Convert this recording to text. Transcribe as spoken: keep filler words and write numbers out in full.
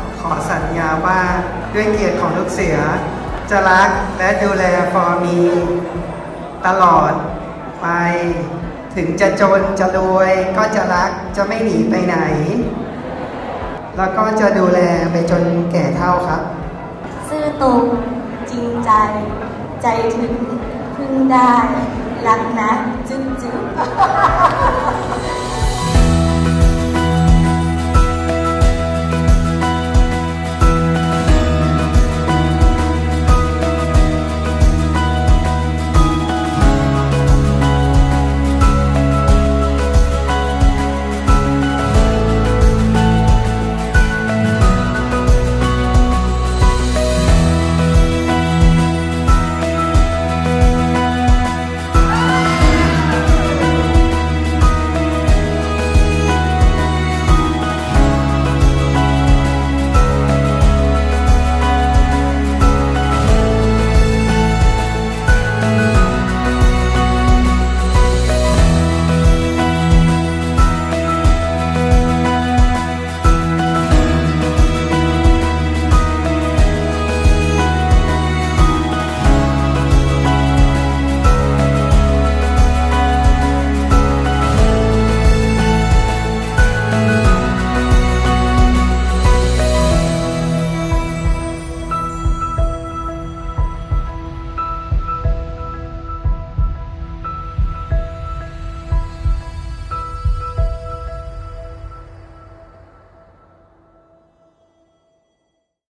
ขอสัญญาว่าด้วยเกียรติของลูกเสือจะรักและดูแลฟอร์มีตลอดไปถึงจะจนจะรวยก็จะรักจะไม่หนีไปไหนแล้วก็จะดูแลไปจนแก่เฒ่าครับซื่อตรงจริงใจใจถึงพึ่งได้รักนะจึ๊บจึ๊บ